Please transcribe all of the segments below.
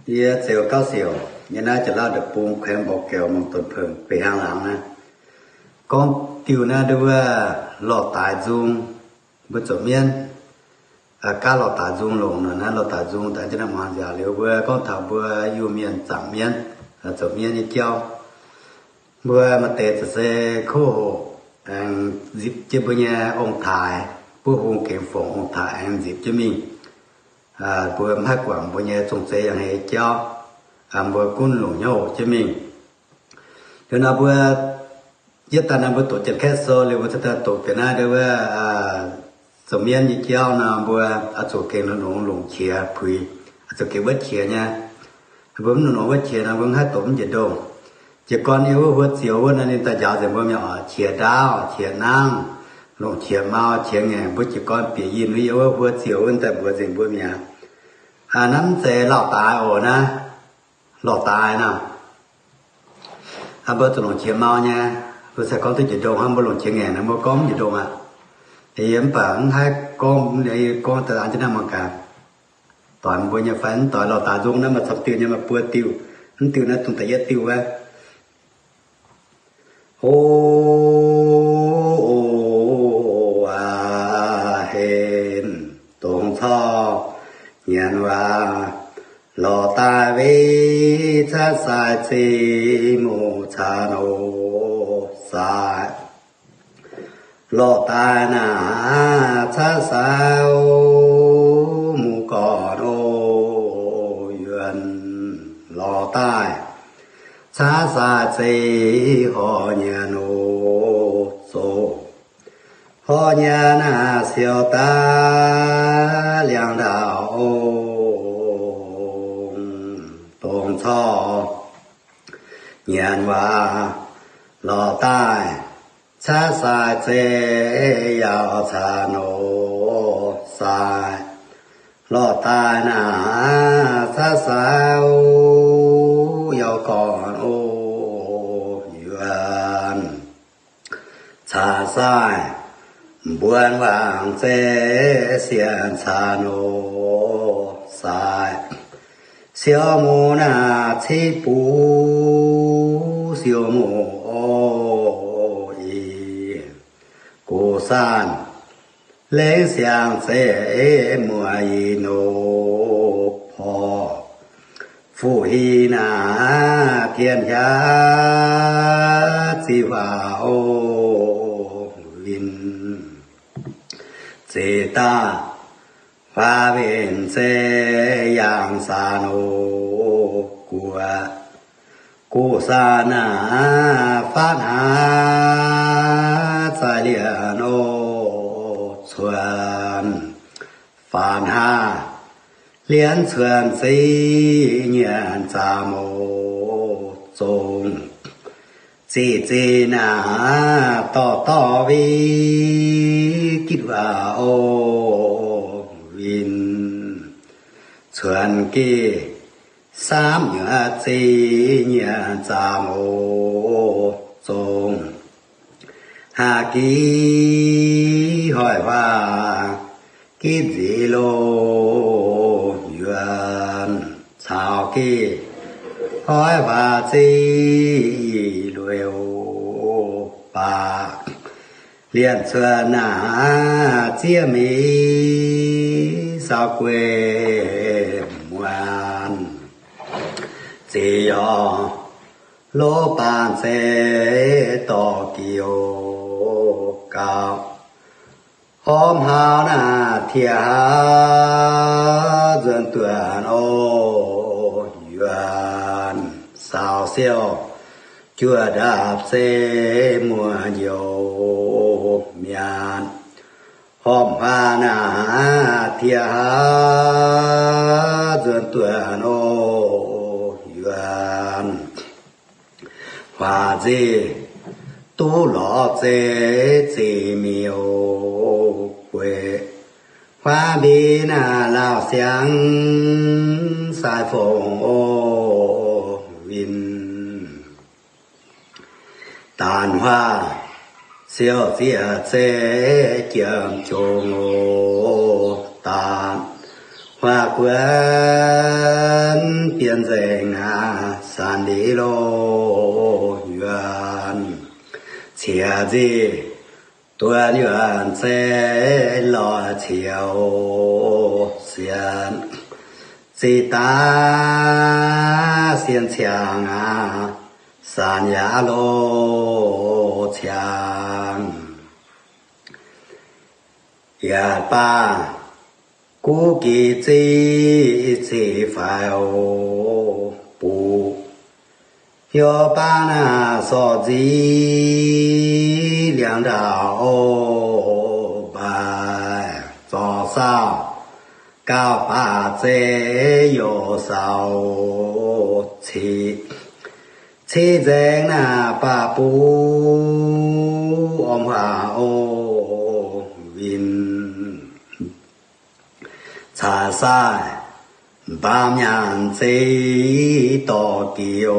Ye seo cao seo, như na chỉ là được buông khen bọc kẹo một tuần phượng về hàng láng nè. Con tiêu na đưa lọ tài dung bữa chỗ miên, cá lọ tài dung lồng nữa na lọ tài dung tại trên nam giả liệu bữa con thảo bữa yêu miên chẳng miên, chỗ miên như treo. Bữa mà tết sẽ khô dịp chơi bữa nhà ông thái, bữa hôm kiếm phòng ông thái em dịp cho mình. Bữa hát quảng bữa nhà trồng xe hàng hệ cho bữa cún lủng nhau cho mình. Cho nên bữa nhất ta nằm bữa tổ chức khác so liệu bữa ta tổ cái na đó bữa sớm miên như cho nào bữa chỗ cái nó lủng chia pui chỗ cái bớt chia nha. Bữa nó bớt chia là bữa hát tổ cũng dễ đâu. Chỉ còn yêu bữa chiều bữa nên ta giáo rồi bữa nhỏ chia đào chia nang lủng chia mao chia nghe bữa chỉ còn bị yên với yêu bữa chiều bữa ta bữa gì bữa mía. Nắm xe lọ tài ổ nè lọ tài nào bữa tụi nó chia mau nha bữa sẽ có tới chuyện đồ không bữa lộn chia ngàn nó mới có gì đồ mà thì em bảo hai con để con tự ăn cho nó mà cả toàn bữa nhà phán toàn lọ tài dung nó mà sập tiêu nhưng mà bữa tiêu hắn tiêu nó tụi ta dễ tiêu á hên tụng thọ nhận và lò ta vi cha sai chi mu cha nô sai lò ta na cha sao mu cò nô yuan lò tai cha sai chi ho nhà nô so ho nhà na siêu ta liang đạo tông cho nhận và lò tai cha sai chế yào cha nô sai lò tai na cha sao yào còn ô yuan cha sai buồn vàng chế xiên cha nô sai siêu mô na chi bù siêu mô ô y cô san lấy xiang sẽ mùa y nô phò phụ hi na thiên giá chi hòa ô vinh chế ta phá bên sẽ yang sa nô của cô sa na phát hà tại địa nô xuân phản hà liên xuân sĩ nhận cha mô trung chỉ na to vi kít vào ô vinh chuẩn kỳ sám nhựa chi nhận cha mô trung hà ký hỏi và kít gì lô yuan sao kỳ hỏi và chi lùi bà liên xuân na chia mi sao quê ngoan chỉ yo lô bàn sẽ to kiều cao hôm hào na thiệt dân tuyển ô yuan sao siêu chưa đạp xe mùa nhiều miền hôm hoa na thiệt dân tuyển ô yuan hoa gì tu lọ dễ chỉ miêu quê hoa bi na lao xiang sai phong ô vinh tàn hoa siêu diệt dễ kiếm chung ô tàn hoa quân biến dành san đi lô yuan chia gì tuần yuan sẽ lo chiều xiên chỉ ta xiên chàng san ya lô chàng ya ba cú kỳ chỉ phải ô bù yo ba na so gì两道拜早上高把这有少七人那把不om hòa ô vin茶晒ba nhàn chỉ to kiều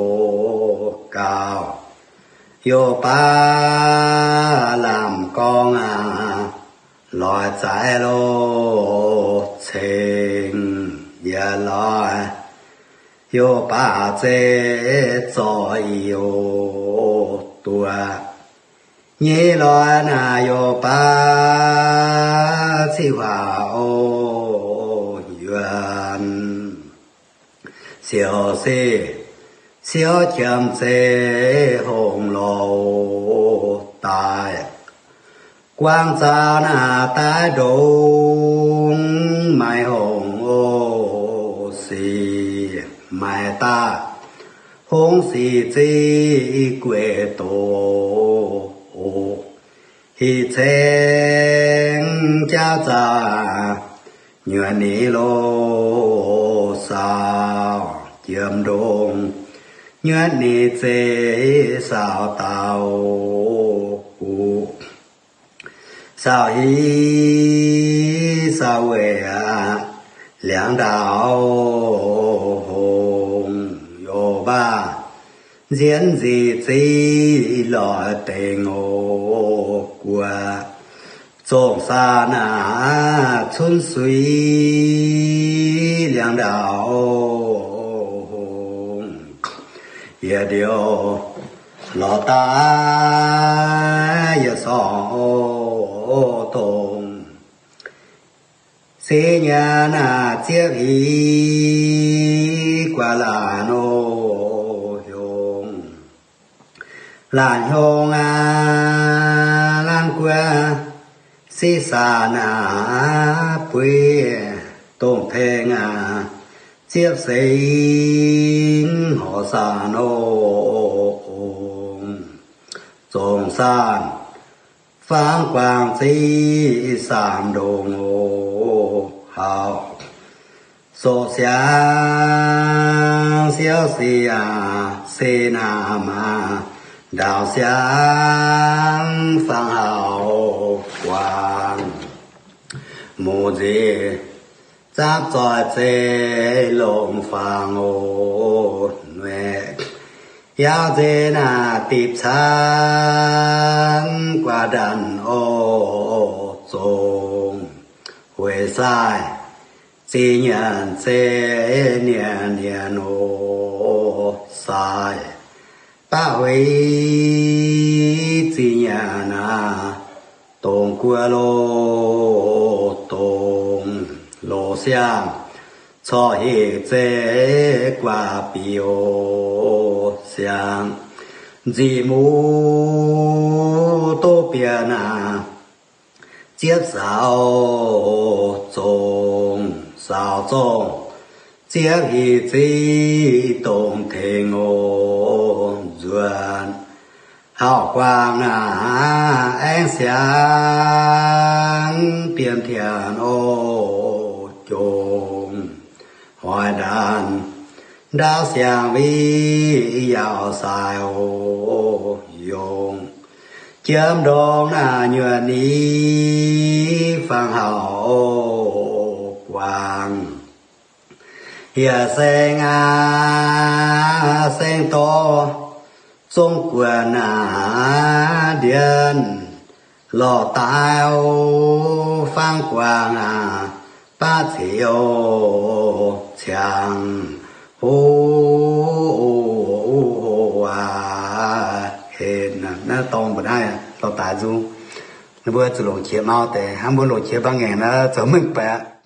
cao yo ba làm con lòi trái lô情也来yo ba chế cho yêu tua nhớ lòi na yo ba chỉ hòa ô yuan xiao xì xiao chậm chế hồng lô tai quang gia na tai đông mai hồng ô xì mai ta hồng xì chỉ quê tổ hi chen cha cha nguyện ni lô sao chiêm đông nguyện ni chế sao tao cụ sao hi sao về两道红有吧diễn gì chỉ lo tình ô qua总sa那春水两道红也丢老大也少动thế nhà na chiếc ý qua là nô hồng làn hồng lan qua xí xa na quê tông thê chiếc sinh họ xa nô dòng san phán quang chỉ sàm đồng ô hào số sáng xéo xì xê nà mà đào sáng phán hào quang mù gì giáp tròi chế lồng phàng ô nuệ giáo chế na tiệp sáng qua đàn ô trông huệ sai chỉ nhận chế niên ô sai ba huệ chỉ nhận tông qua lô tông lô xiang cho hệ chế qua biểu xiang dị mù tô biển接少中少中接一直动听哦软好光ánh sáng biển thiên ô trùng hoài đàn đáo xiang vi yào sai ô dùng chiếm đón nhuận ý phang hậu quang hiện sen to trong quyền điện lò tao phang quang ba chiều chẳng hô hiện nó tông một hai tao tả du nó vừa chỉ lồng chia mau để ham vừa lồng chia ba ngàn nó chở mình bẻ